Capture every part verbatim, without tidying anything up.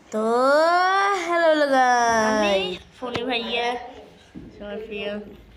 তো হ্যালো আমি গাইস, ফোনি ভাইয়া সবার প্রিয়।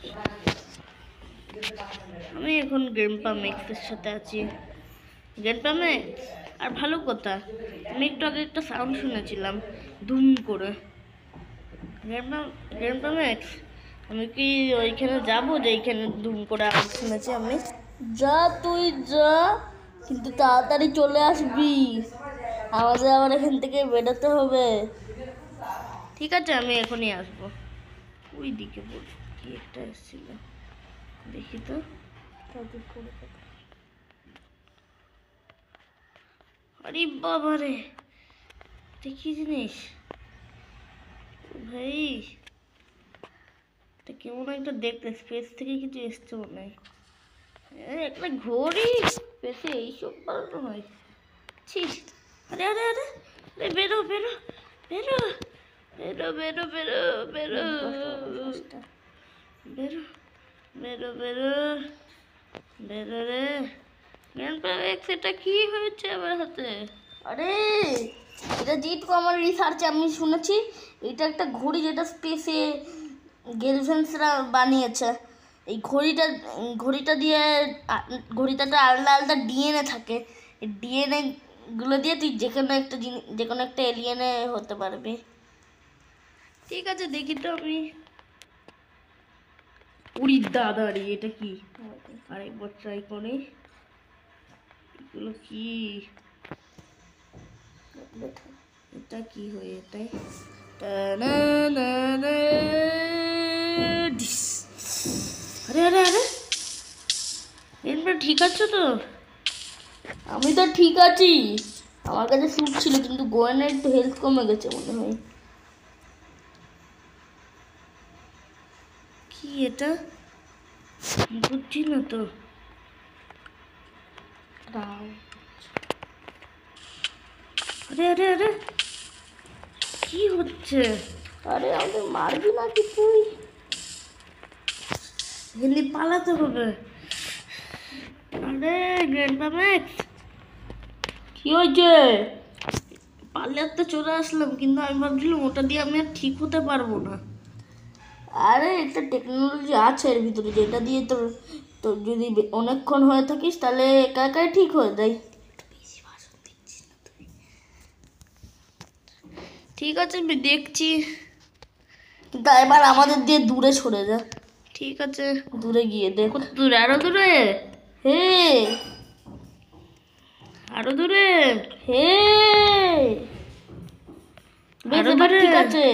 আমি এখন গ্রেম্পা ম্যাক্সের সাথে আছি। গ্রেম্পা ম্যাক্স আর ভালো কথা, আমি একটু আগে একটা সাউন্ড শুনেছিলাম ধুম করে। গ্রেম্পা গ্রেম্পা ম্যাক্স, আমি কি ওইখানে যাবো যেইখানে ধুম করে আওয়াজ শুনেছি আমি? যা তুই যা, কিন্তু তাড়াতাড়ি চলে আসবি। আমাদের আবার এখান থেকে বেরোতে হবে। ঠিক আছে, আমি এখনই আসবো। ওই দিকে বল, কি একটা এসেছিল, দেখি তো। আরে বাবা রে, দেখি জিনিস ভাই, এটা কেমন একটা দেখতে, স্পেস থেকে কিছু এসছে মনে হয়। এ, একটা ঘড়ি স্পেসে এইসব বানানো হয়। ছি, আরে আরে আরে আরে বেরো বেরো বেরো বেরো বেরো বেরো বেরো বেরো বেরো বেরো বেরো রে। গ্র্যান্ডপা এক্স, এটা কি হয়েছে আমার হাতে? আরে এটা যেটুকু আমার রিসার্চে আমি শুনেছি, এটা একটা ঘড়ি যেটা স্পেসে গেলভেন্সরা বানিয়েছে। এই ঘড়িটা ঘড়িটা দিয়ে আ- ঘড়িটাতে আলাদা আলাদা ডিএনএ থাকে। এই ডিএনএ গুলো দিয়ে তুই যে কোনো একটা জিনিস, যে কোনো একটা এলিয়েনে হতে পারবি। ঠিক আছে, দেখি তো আমি। উড়ি দাদা রে, এটা কি? আরেকবার ট্রাই করি। এগুলো কি? এটা কি হয়ে এটাই? টানানানা, ডিস। আরে আরে আরে, এরপর ঠিক আছে তো? আমি তো ঠিক আছি, আমার কাছে স্যুট ছিল, কিন্তু গোয়েনের একটু হেলথ কমে গেছে মনে হয়। কি এটা বুঝছি না তো। দাও। আরে আরে আরে, কি হচ্ছে? আরে আমাদের মারবি নাকি তুই? জলদি পালাতে হবে। আরে গ্র্যান্ডপা ম্যাক্স, কি হয়েছে? পার্লার চলে আসলাম, কিন্তু আমি ভাবছিলাম ওটা দিয়ে আমি আর ঠিক হতে পারবো না। আরে একটা টেকনোলজি আছে এর ভিতরে, যেটা দিয়ে তোর তোর যদি বে- অনেকক্ষণ হয়ে থাকিস তাহলে একা একাই ঠিক হয়ে যায়। ঠিক আছে, আমি দেখছি। তা এবার আমাদের দিয়ে দূরে সরে যা, ঠিক আছে, দূরে গিয়ে দেখ। কত দূরে? আরো দূরে? হে আরো দূরে? হে বেশ, আরো এবার দূরে? ঠিক আছে।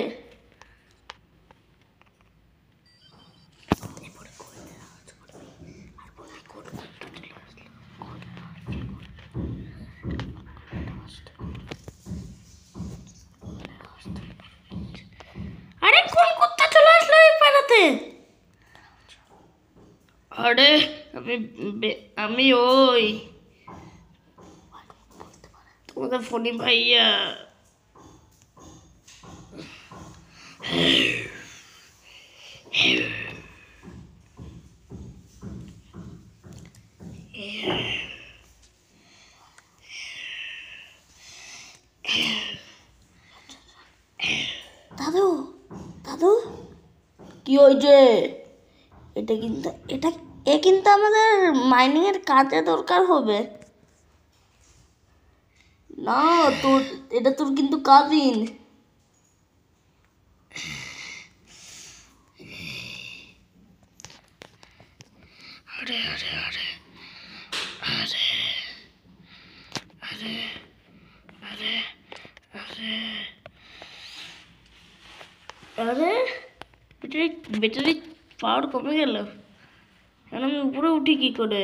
আরে কোন কুত্তা চলে আসলো এই পাড়াতে? আরে আমি বে- আমি ওই তোমাদের ফোনি ভাইয়া। দাদু, দাদু, কি হয়েছে? এটা কিন্তু এটা এ কিন্তু আমাদের মাইনিং এর কাজে দরকার হবে না। তোর এটা তোর কিন্তু কাজিন। আরে আরে আরে আরে আরে আরে আরে আরে ব্যাটারি ব্যাটারি পাওয়ার কমে গেল। এখন আমি উপরে উঠি কি করে?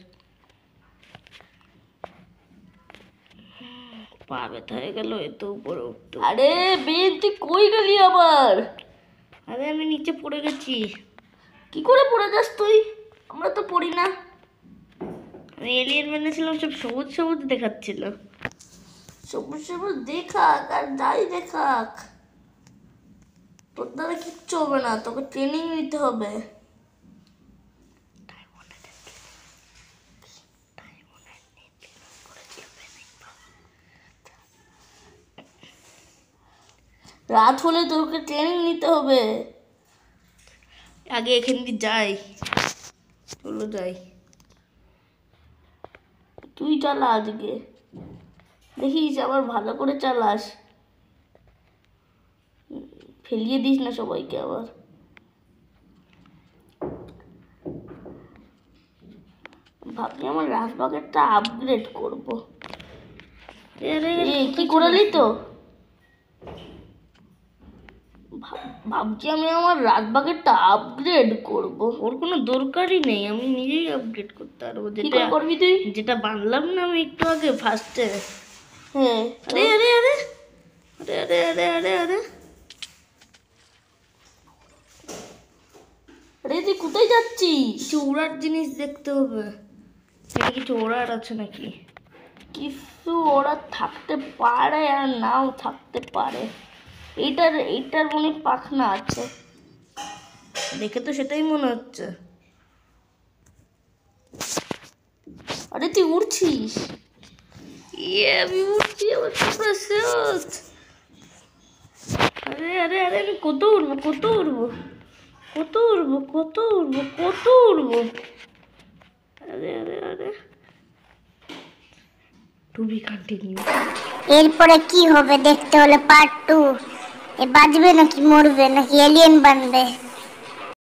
পা ব্যথা হয়ে গেল এত উপরে উঠতে। আরে বেন, তুই কই গেলি আবার? আরে আমি নিচে পড়ে গেছি। কি করে পড়ে যাস তুই? আমরা তো পড়ি না। আমি এলিয়েন মেনেছিলাম, সব সবুজ সবুজ দেখাচ্ছিল। সবুজ সবুজ দেখাক আর যাই দেখাক, তোর দ্বারা কিচ্ছু হবে না, তোকে ট্রেনিং নিতে হবে। রাত হলে তোকে ট্রেনিং নিতে হবে। আগে এখান দিয়ে যাই, চলো যাই। তুই চালা আজকে, দেখিস আবার ভালো করে চালাস, ফেলিয়ে দিস না সবাইকে আবার। ভাবছি আমার রাজবাগেরটা আপগ্রেড করবো। এ কি করালি তো? ভাবছি আমি আমার রাজবাগেরটা আপগ্রেড করব। ওর কোনো দরকারই নেই, আমি নিজেই আপগ্রেড করতে পারবো। কি করে করবি তুই? যেটা বানলাম না আমি একটু আগে ফার্স্টে। হ্যাঁ, আরে আরে আরে আরে আরে আরে আরে আরে আরে তুই কোথায় যাচ্ছিস? কিছু ওড়ার জিনিস দেখতে হবে। এটা কিছু ওড়ার আছে নাকি? কিছু ওরা থাকতে পারে আর নাও থাকতে পারে। এইটার এইটার অনেক পাখনা আছে, দেখে তো সেটাই মনে হচ্ছে। আরে তুই উড়ছিস? ইয়ে আমি উঠছি, আমার পুরো শেষ। আরে আরে আরে আমি কত উড়বো, কত উড়বো, কত উড়বো, কত উড়বো, কত উড়বো। আরে আরে আরে টু বি কন্টিনিউ। এরপরে কি হবে দেখতে হলে পার্ট টু। এ বাঁচবে নাকি মরবে নাকি এলিয়েন বানবে?